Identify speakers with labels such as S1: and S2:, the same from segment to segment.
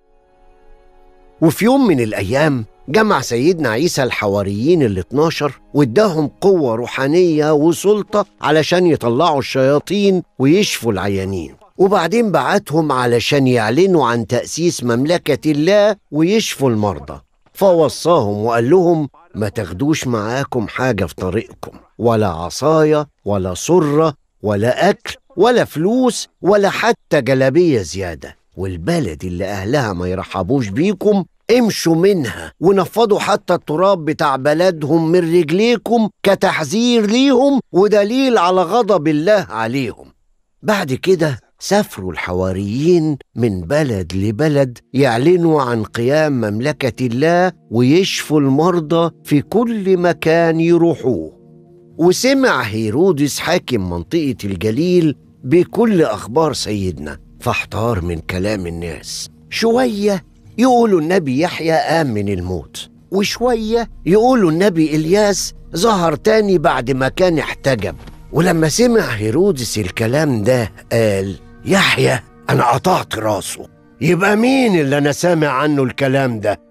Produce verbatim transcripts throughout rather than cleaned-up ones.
S1: وفي يوم من الأيام جمع سيدنا عيسى الحواريين الاتناشر واداهم قوة روحانية وسلطة علشان يطلعوا الشياطين ويشفوا العيانين، وبعدين بعتهم علشان يعلنوا عن تأسيس مملكة الله ويشفوا المرضى. فوصاهم وقال لهم ما تاخدوش معاكم حاجة في طريقكم، ولا عصاية ولا سرة ولا أكل ولا فلوس ولا حتى جلابية زيادة، والبلد اللي أهلها ما يرحبوش بيكم امشوا منها ونفضوا حتى التراب بتاع بلدهم من رجليكم كتحذير ليهم ودليل على غضب الله عليهم. بعد كده سافروا الحواريين من بلد لبلد يعلنوا عن قيام مملكة الله ويشفوا المرضى في كل مكان يروحوه. وسمع هيرودس حاكم منطقة الجليل بكل أخبار سيدنا، فاحتار من كلام الناس. شوية يقولوا النبي يحيى قام من الموت، وشوية يقولوا النبي إلياس ظهر تاني بعد ما كان احتجب. ولما سمع هيرودس الكلام ده قال يحيى أنا قطعت راسه، يبقى مين اللي أنا سامع عنه الكلام ده؟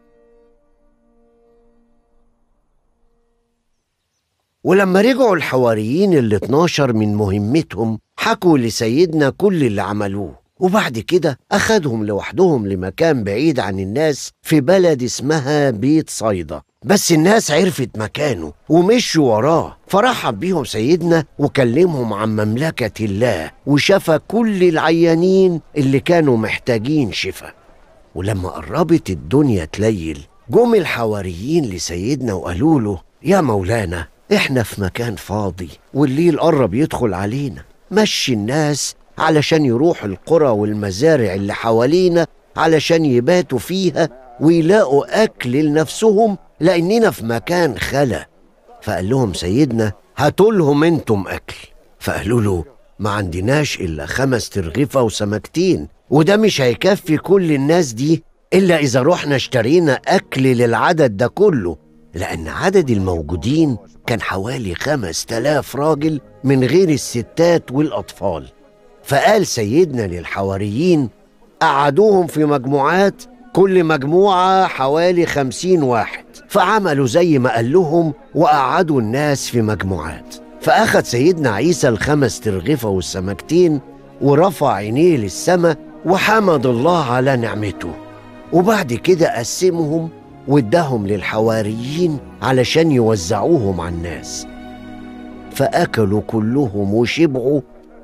S1: ولما رجعوا الحواريين الاتناشر من مهمتهم حكوا لسيدنا كل اللي عملوه، وبعد كده أخدهم لوحدهم لمكان بعيد عن الناس في بلد اسمها بيت صيدا. بس الناس عرفت مكانه ومشوا وراه، فرحب بيهم سيدنا وكلمهم عن مملكة الله وشفى كل العيانين اللي كانوا محتاجين شفاء. ولما قربت الدنيا تليل جم الحواريين لسيدنا وقالوا له يا مولانا احنا في مكان فاضي والليل قرب يدخل علينا، مشي الناس علشان يروحوا القرى والمزارع اللي حوالينا علشان يباتوا فيها ويلاقوا أكل لنفسهم لأننا في مكان خلا. فقال لهم سيدنا هاتولهم انتم أكل. فقالوا له ما عندناش إلا خمس ترغيفة وسمكتين، وده مش هيكفي كل الناس دي إلا إذا رحنا اشترينا أكل للعدد ده كله، لأن عدد الموجودين كان حوالي خمس تلاف راجل من غير الستات والأطفال. فقال سيدنا للحواريين قعدوهم في مجموعات، كل مجموعة حوالي خمسين واحد، فعملوا زي ما قال لهم وقعدوا الناس في مجموعات. فأخذ سيدنا عيسى الخمس ترغفة والسمكتين ورفع عينيه للسماء وحمد الله على نعمته، وبعد كده قسمهم واداهم للحواريين علشان يوزعوهم على الناس. فأكلوا كلهم وشبعوا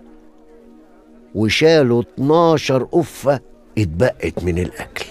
S1: وشالوا اتناشر قفة اتبقت من الأكل.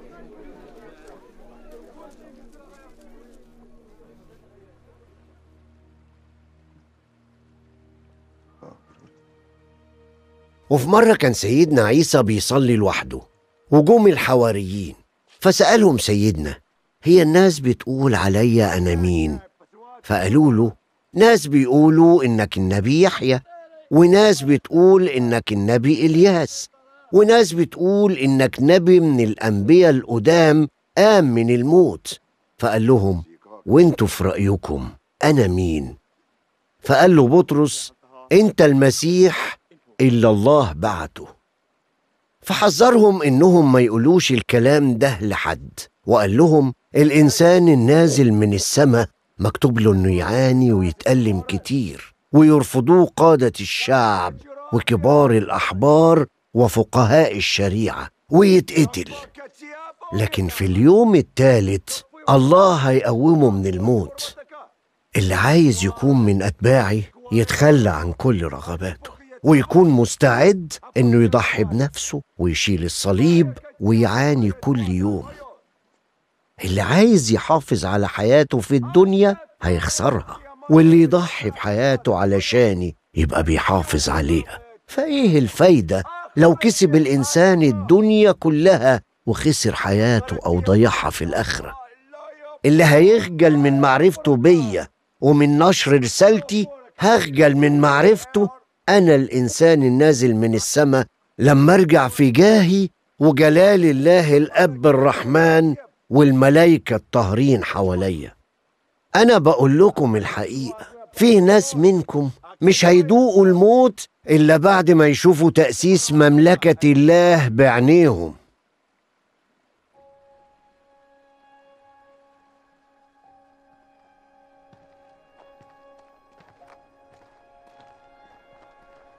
S1: وفي مرة كان سيدنا عيسى بيصلي لوحده وجم الحواريين، فسألهم سيدنا هي الناس بتقول عليا أنا مين؟ فقالوا له ناس بيقولوا إنك النبي يحيى، وناس بتقول إنك النبي إلياس، وناس بتقول إنك نبي من الأنبياء القدام قام من الموت. فقال لهم وانتوا في رأيكم أنا مين؟ فقال له بطرس أنت المسيح إلا الله بعته. فحذرهم إنهم ما يقولوش الكلام ده لحد، وقال لهم الإنسان النازل من السماء مكتوب له إنه يعاني ويتألم كتير ويرفضوه قادة الشعب وكبار الأحبار وفقهاء الشريعة ويتقتل، لكن في اليوم الثالث الله هيقومه من الموت. اللي عايز يكون من أتباعي يتخلى عن كل رغباته ويكون مستعد إنه يضحي بنفسه ويشيل الصليب ويعاني كل يوم. اللي عايز يحافظ على حياته في الدنيا هيخسرها، واللي يضحي بحياته علشاني يبقى بيحافظ عليها. فإيه الفايدة لو كسب الإنسان الدنيا كلها وخسر حياته أو ضيعها في الآخرة؟ اللي هيخجل من معرفته بيا ومن نشر رسالتي هخجل من معرفته أنا الإنسان النازل من السماء لما أرجع في جاهي وجلال الله الأب الرحمن والملائكة الطاهرين حواليا. أنا بقول لكم الحقيقة، في ناس منكم مش هيدوقوا الموت إلا بعد ما يشوفوا تأسيس مملكة الله بعينيهم.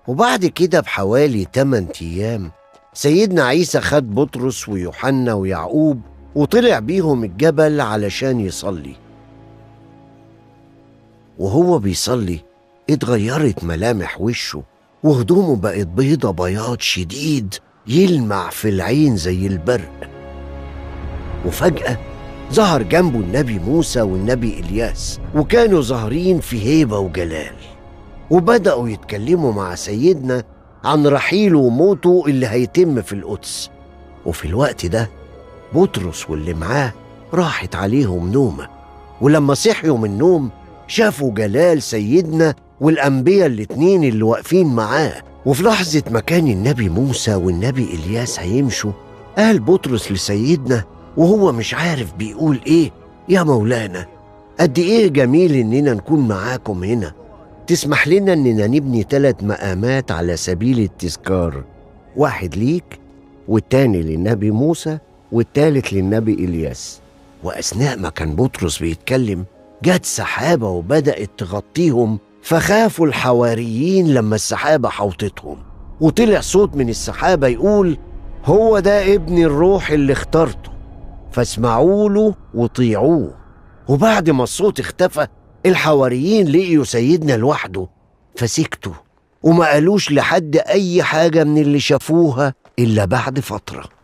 S1: وبعد كده بحوالي تمن أيام سيدنا عيسى خد بطرس ويوحنا ويعقوب وطلع بيهم الجبل علشان يصلي. وهو بيصلي اتغيرت ملامح وشه وهدومه بقت بيضة بياض شديد يلمع في العين زي البرق. وفجأة ظهر جنبه النبي موسى والنبي إلياس، وكانوا ظاهرين في هيبة وجلال، وبدأوا يتكلموا مع سيدنا عن رحيله وموته اللي هيتم في القدس. وفي الوقت ده بطرس واللي معاه راحت عليهم نومة، ولما صحيوا من النوم شافوا جلال سيدنا والأنبياء الاتنين اللي واقفين معاه. وفي لحظة ما كان النبي موسى والنبي إلياس هيمشوا قال بطرس لسيدنا وهو مش عارف بيقول إيه: يا مولانا، قد إيه جميل إننا نكون معاكم هنا. تسمح لنا إننا نبني ثلاث مقامات على سبيل التذكار، واحد ليك والتاني للنبي موسى والتالت للنبي إلياس. وأثناء ما كان بطرس بيتكلم جت سحابة وبدأت تغطيهم، فخافوا الحواريين لما السحابة حوطتهم، وطلع صوت من السحابة يقول: هو ده ابن الروح اللي اخترته، فاسمعوا له وطيعوه. وبعد ما الصوت اختفى الحواريين لقيوا سيدنا لوحده، فسكتوا وما قالوش لحد أي حاجة من اللي شافوها إلا بعد فترة.